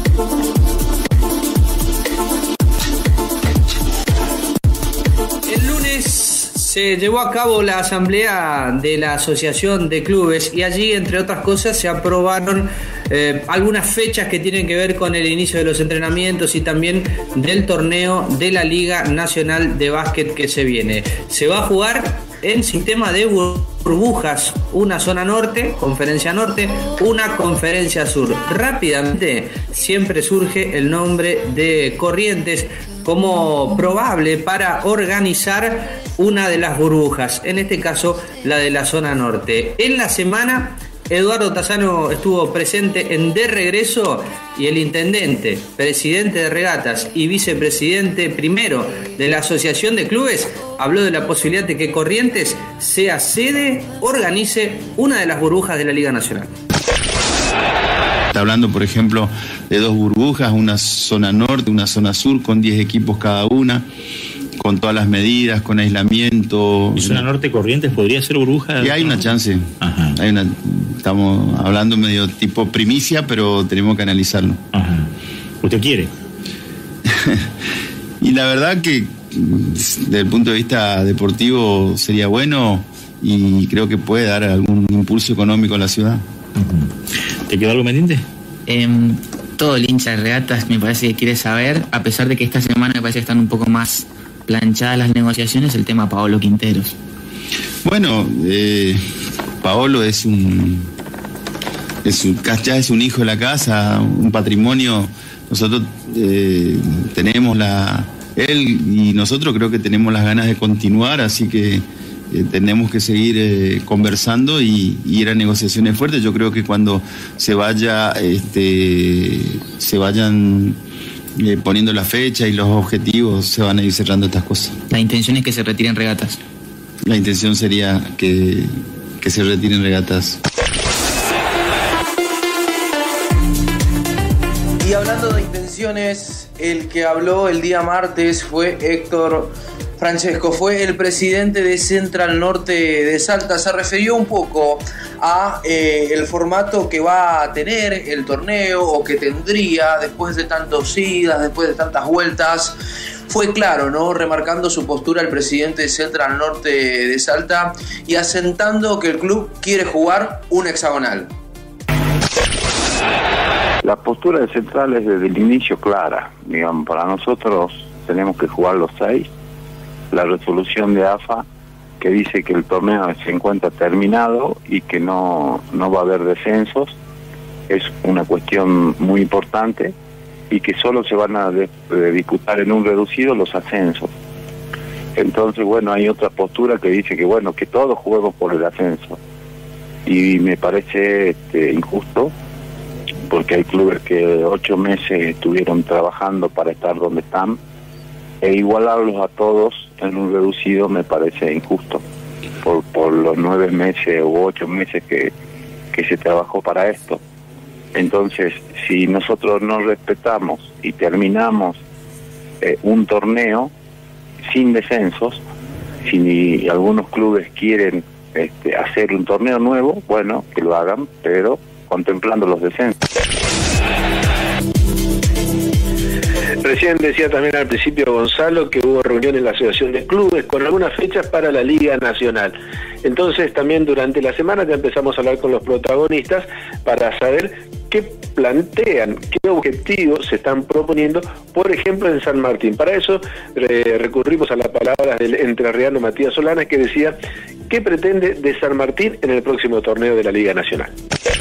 El lunes se llevó a cabo la asamblea de la Asociación de Clubes y allí, entre otras cosas, se aprobaron algunas fechas que tienen que ver con el inicio de los entrenamientos y también del torneo de la Liga Nacional de Básquet que se viene. Se va a jugar en sistema de burbujas, una zona norte, conferencia norte, una conferencia sur. Rápidamente siempre surge el nombre de Corrientes como probable para organizar una de las burbujas, en este caso la de la zona norte. En la semana, Eduardo Tassano estuvo presente en De Regreso y el intendente, presidente de regatas y vicepresidente primero de la Asociación de Clubes habló de la posibilidad de que Corrientes sea sede, organice una de las burbujas de la Liga Nacional. Está hablando, por ejemplo, de 2 burbujas, una zona norte, una zona sur, con 10 equipos cada una, con todas las medidas, con aislamiento. ¿Y zona norte Corrientes podría ser burbuja? Y hay una chance. Ajá. Estamos hablando medio tipo primicia, pero tenemos que analizarlo. Ajá. ¿Usted quiere? Y la verdad que desde el punto de vista deportivo sería bueno y creo que puede dar algún impulso económico a la ciudad. ¿Te quedó algo pendiente? Todo el hincha de regatas me parece que quiere saber, a pesar de que esta semana me parece que están un poco más planchadas las negociaciones, el tema Paolo Quinteros. Bueno, Paolo ya es un hijo de la casa, un patrimonio. Nosotros tenemos él y nosotros creo que tenemos las ganas de continuar, así que tenemos que seguir conversando y ir a negociaciones fuertes. Yo creo que cuando se vayan poniendo la fecha y los objetivos, se van a ir cerrando estas cosas. La intención es que se retiren regatas. La intención sería que se retiren regatas. Y hablando de intenciones, el que habló el día martes fue Héctor Francesco, fue el presidente de Central Norte de Salta. Se refirió un poco a el formato que va a tener el torneo o que tendría después de tantas idas, después de tantas vueltas. Fue claro, ¿no? Remarcando su postura el presidente de Central Norte de Salta y asentando que el club quiere jugar un hexagonal. La postura de Central es desde el inicio clara. Digamos, para nosotros tenemos que jugar los 6. La resolución de AFA que dice que el torneo se encuentra terminado y que no va a haber descensos es una cuestión muy importante y que solo se van a disputar en un reducido los ascensos. Entonces, bueno, hay otra postura que dice que, bueno, que todos juguemos por el ascenso. Y me parece injusto, porque hay clubes que 8 meses estuvieron trabajando para estar donde están, e igualarlos a todos en un reducido me parece injusto, por los 9 meses u 8 meses que se trabajó para esto. Entonces, si nosotros no respetamos y terminamos un torneo sin descensos, si algunos clubes quieren hacer un torneo nuevo, bueno, que lo hagan, pero contemplando los descensos. Recién decía también al principio Gonzalo que hubo reunión en la Asociación de Clubes con algunas fechas para la Liga Nacional. Entonces también durante la semana ya empezamos a hablar con los protagonistas para saber qué plantean, qué objetivos se están proponiendo, por ejemplo en San Martín. Para eso recurrimos a las palabras del entrerriano Matías Solana, que decía qué pretende de San Martín en el próximo torneo de la Liga Nacional.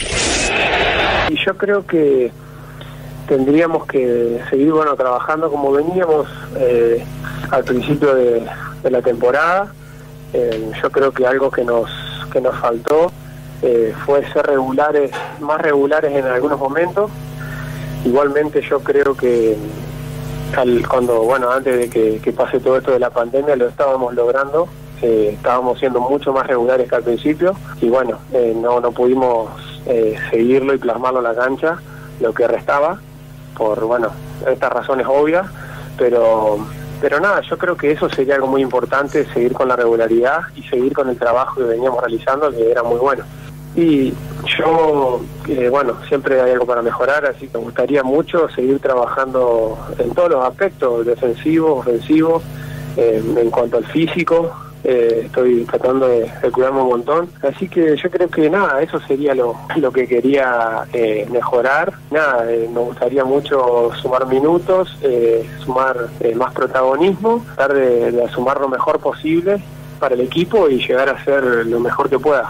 Y yo creo que tendríamos que seguir trabajando como veníamos al principio de la temporada. Yo creo que algo que nos faltó fue ser más regulares en algunos momentos. Igualmente yo creo que antes de que pase todo esto de la pandemia lo estábamos logrando. Estábamos siendo mucho más regulares que al principio y no pudimos seguirlo y plasmarlo en la cancha, lo que restaba por estas razones obvias, pero nada, yo creo que eso sería algo muy importante, seguir con la regularidad y seguir con el trabajo que veníamos realizando, que era muy bueno. Y yo, siempre hay algo para mejorar, así que me gustaría mucho seguir trabajando en todos los aspectos, defensivo, ofensivo, en cuanto al físico. Estoy tratando de cuidarme un montón, así que yo creo que nada, eso sería lo que quería mejorar. Nada, me gustaría mucho sumar minutos, sumar más protagonismo, tratar de sumar lo mejor posible para el equipo y llegar a ser lo mejor que pueda.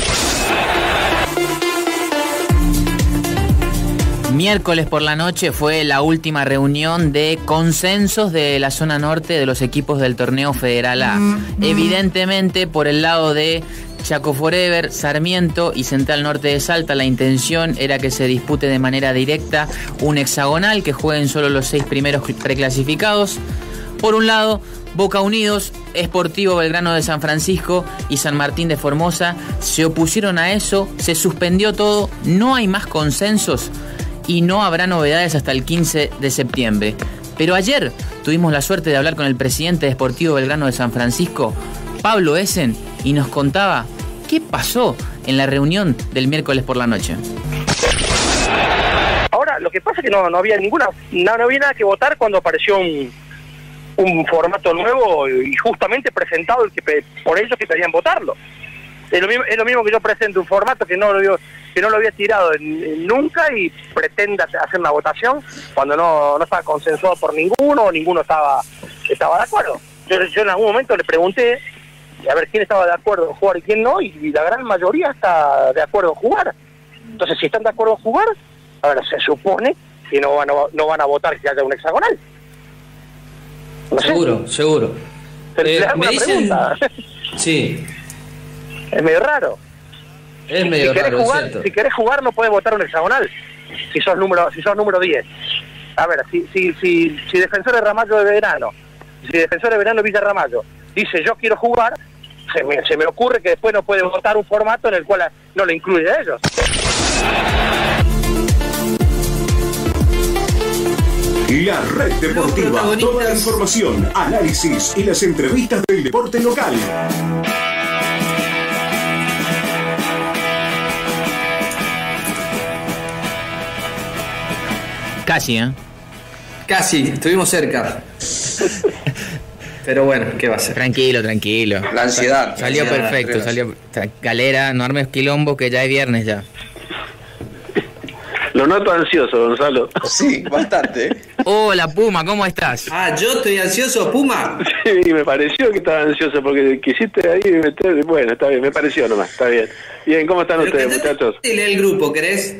Miércoles por la noche fue la última reunión de consensos de la zona norte de los equipos del torneo Federal A. Evidentemente, por el lado de Chaco Forever, Sarmiento y Central Norte de Salta, la intención era que se dispute de manera directa un hexagonal, que jueguen solo los 6 primeros preclasificados. Por un lado, Boca Unidos, Sportivo Belgrano de San Francisco y San Martín de Formosa se opusieron a eso, se suspendió todo, no hay más consensos y no habrá novedades hasta el 15 de septiembre. Pero ayer tuvimos la suerte de hablar con el presidente de Sportivo Belgrano de San Francisco, Pablo Essen, y nos contaba qué pasó en la reunión del miércoles por la noche. Ahora, lo que pasa es que no había no había nada que votar cuando apareció un formato nuevo y justamente presentado por ellos que querían votarlo. Es lo mismo que yo presente un formato que no lo había tirado nunca y pretenda hacer una votación cuando no estaba consensuado por ninguno estaba de acuerdo. Yo en algún momento le pregunté a ver quién estaba de acuerdo en jugar y quién no, y la gran mayoría está de acuerdo en jugar. Entonces, si están de acuerdo en jugar, ahora se supone que no van a votar que haya un hexagonal. No sé. Seguro. Me dicen... Sí. Es medio raro. Es medio raro, es cierto. Si querés jugar no puedes votar un hexagonal. Si sos número 10. A ver, si Defensor de Ramallo de Verano, si Defensor de Verano Villa Ramallo dice yo quiero jugar, se me ocurre que después no puede votar un formato en el cual no le incluye a ellos. La Red Deportiva, toda la información, análisis y las entrevistas del deporte local. Casi, Casi, estuvimos cerca. Pero bueno, ¿qué va a ser? Tranquilo. La ansiedad. Salió perfecto, salió. Galera, no armes quilombo que ya es viernes ya. Lo noto ansioso, Gonzalo. Sí, bastante. Hola, Puma, ¿cómo estás? ¿Yo estoy ansioso, Puma? Sí, me pareció que estaba ansioso porque quisiste ahí meter... Bueno, está bien, me pareció nomás, está bien. Bien, ¿cómo están ustedes, muchachos? Lee el grupo, ¿querés?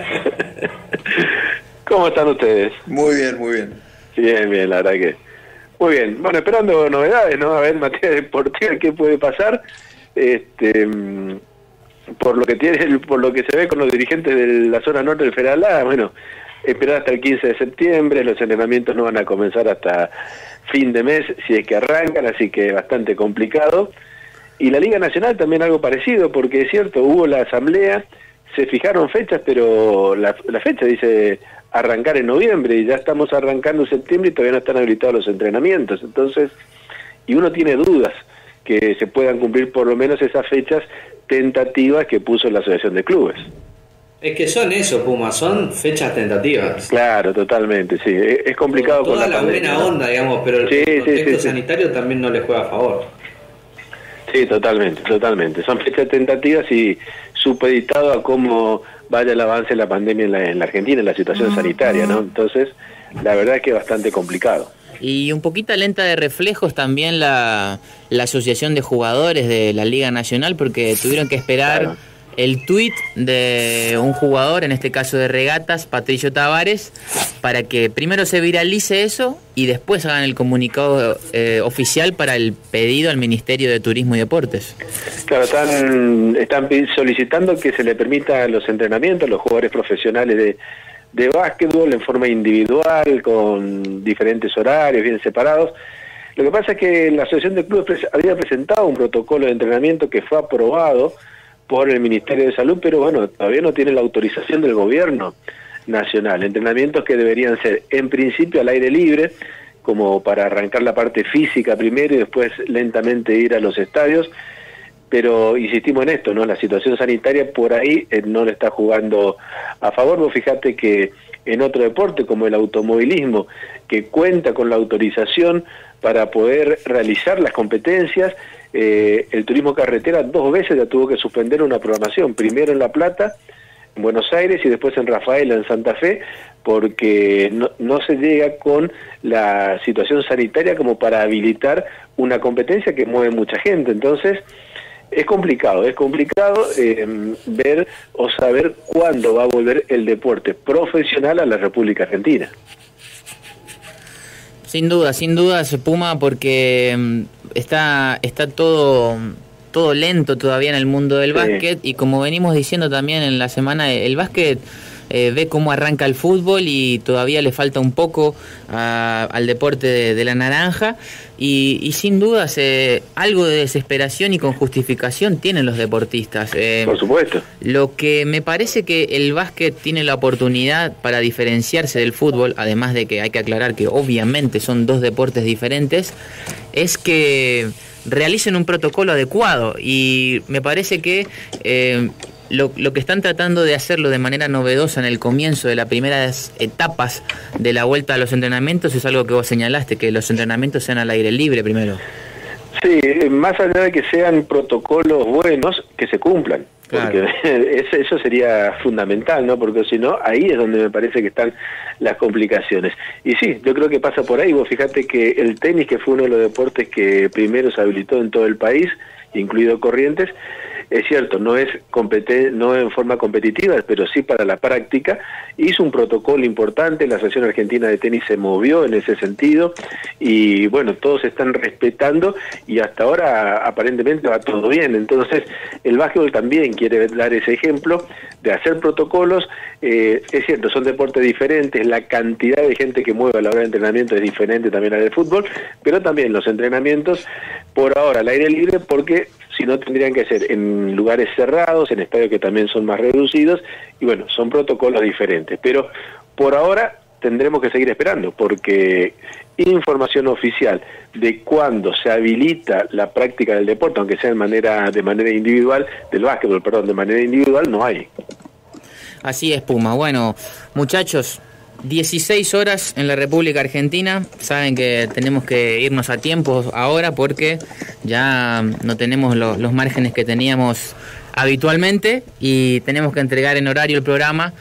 ¿Cómo están ustedes? Muy bien. Bien, la verdad que... Muy bien, bueno, esperando novedades, ¿no? A ver, en materia deportiva, ¿qué puede pasar? Por lo que se ve con los dirigentes de la zona norte del Federal A, bueno, esperar hasta el 15 de septiembre, los entrenamientos no van a comenzar hasta fin de mes, si es que arrancan, así que bastante complicado. Y la Liga Nacional también algo parecido, porque es cierto, hubo la asamblea, se fijaron fechas, pero la fecha dice arrancar en noviembre, y ya estamos arrancando en septiembre y todavía no están habilitados los entrenamientos. Entonces, y uno tiene dudas que se puedan cumplir por lo menos esas fechas tentativas que puso la Asociación de Clubes. Es que son eso, Puma, son fechas tentativas. Claro, totalmente, sí. Es complicado con toda la buena onda, digamos, pero el contexto sanitario también no le juega a favor. Sí, totalmente. Son fechas tentativas y supeditado a cómo vaya el avance de la pandemia en la Argentina, en la situación sanitaria, ¿no? Entonces, la verdad es que es bastante complicado. Y un poquito lenta de reflejos también la Asociación de Jugadores de la Liga Nacional, porque tuvieron que esperar el tuit de un jugador, en este caso de Regatas, Patricio Tavares, para que primero se viralice eso y después hagan el comunicado oficial para el pedido al Ministerio de Turismo y Deportes. Claro, están solicitando que se le permita los entrenamientos a los jugadores profesionales de básquetbol en forma individual, con diferentes horarios bien separados. Lo que pasa es que la Asociación de Clubes había presentado un protocolo de entrenamiento que fue aprobado por el Ministerio de Salud, pero bueno, todavía no tiene la autorización del gobierno nacional. Entrenamientos que deberían ser en principio al aire libre, como para arrancar la parte física primero y después lentamente ir a los estadios. Pero insistimos en esto, ¿no? La situación sanitaria por ahí no le está jugando a favor. Vos fijate que en otro deporte como el automovilismo, que cuenta con la autorización para poder realizar las competencias, el turismo carretera 2 veces ya tuvo que suspender una programación, primero en La Plata, en Buenos Aires, y después en Rafaela, en Santa Fe, porque no se llega con la situación sanitaria como para habilitar una competencia que mueve mucha gente. Entonces, es complicado ver o saber cuándo va a volver el deporte profesional a la República Argentina. Sin duda, Puma, porque está todo lento todavía en el mundo del básquet, y como venimos diciendo también en la semana, el básquet ve cómo arranca el fútbol y todavía le falta un poco al deporte de la naranja, y sin dudas algo de desesperación y con justificación tienen los deportistas. Por supuesto. Lo que me parece que el básquet tiene la oportunidad para diferenciarse del fútbol, además de que hay que aclarar que obviamente son 2 deportes diferentes, es que realicen un protocolo adecuado, y me parece que lo que están tratando de hacerlo de manera novedosa en el comienzo de las primeras etapas de la vuelta a los entrenamientos es algo que vos señalaste, que los entrenamientos sean al aire libre primero. Sí, más allá de que sean protocolos buenos, que se cumplan. Claro. Porque eso sería fundamental, ¿no? Porque si no, ahí es donde me parece que están las complicaciones. Y sí, yo creo que pasa por ahí. Vos fíjate que el tenis, que fue uno de los deportes que primero se habilitó en todo el país, incluido Corrientes, es cierto, no en forma competitiva, pero sí para la práctica, hizo un protocolo importante, la Asociación Argentina de Tenis se movió en ese sentido, y bueno, todos están respetando, y hasta ahora aparentemente va todo bien. Entonces, el básquetbol también quiere dar ese ejemplo de hacer protocolos. Es cierto, son deportes diferentes, la cantidad de gente que mueve a la hora de entrenamiento es diferente también a la del fútbol, pero también los entrenamientos, por ahora al aire libre, porque si no tendrían que ser en lugares cerrados, en estadios que también son más reducidos, y bueno, son protocolos diferentes. Pero por ahora tendremos que seguir esperando, porque información oficial de cuándo se habilita la práctica del deporte, aunque sea de manera individual, del básquetbol, perdón, de manera individual, no hay. Así es, Puma. Bueno, muchachos, 16 horas en la República Argentina. Saben que tenemos que irnos a tiempo ahora porque ya no tenemos los márgenes que teníamos habitualmente y tenemos que entregar en horario el programa,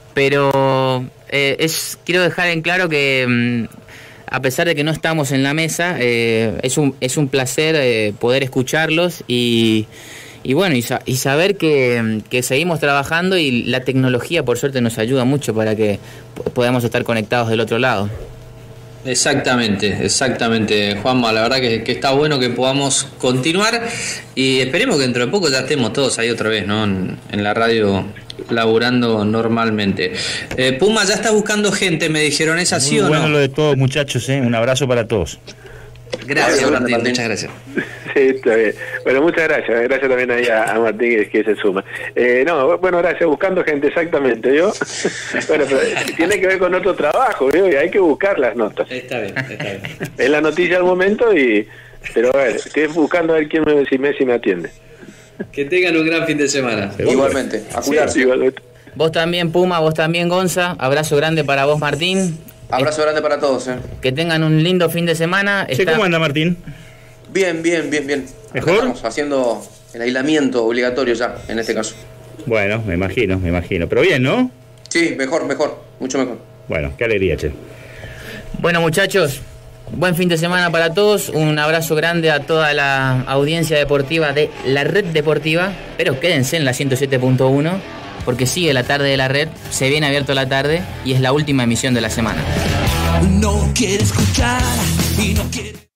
pero quiero dejar en claro que a pesar de que no estamos en la mesa, es un placer poder escucharlos y bueno, y saber que seguimos trabajando, y la tecnología por suerte nos ayuda mucho para que podamos estar conectados del otro lado. Exactamente, Juanma, la verdad que está bueno que podamos continuar y esperemos que dentro de poco ya estemos todos ahí otra vez, ¿no? En la radio laburando normalmente. Puma ya está buscando gente, me dijeron, ¿es así o no? Bueno, lo de todos, muchachos, un abrazo para todos. Gracias, Martín, muchas gracias. Sí, está bien. Bueno, muchas gracias. Gracias también ahí a Martín que se suma. Bueno, gracias. Buscando gente, exactamente. Yo. Bueno, pero tiene que ver con otro trabajo, ¿vio? Y hay que buscar las notas. Está bien. Es la noticia al momento pero a ver, estoy buscando a ver si Messi me atiende. Que tengan un gran fin de semana. Igualmente, a cuidarse. Sí, igualmente. Vos también, Puma, vos también, Gonza. Abrazo grande para vos, Martín. Abrazo grande para todos. Que tengan un lindo fin de semana. ¿Cómo anda, Martín? Bien. ¿Mejor? Estamos haciendo el aislamiento obligatorio ya, en este caso. Bueno, me imagino. Pero bien, ¿no? Sí, mejor, mucho mejor. Bueno, qué alegría, che. Bueno, muchachos, buen fin de semana para todos. Un abrazo grande a toda la audiencia deportiva de la Red Deportiva. Pero quédense en la 107.1 porque sigue la tarde de la Red. Se viene abierto la tarde y es la última emisión de la semana. No quiere escuchar y no quiere...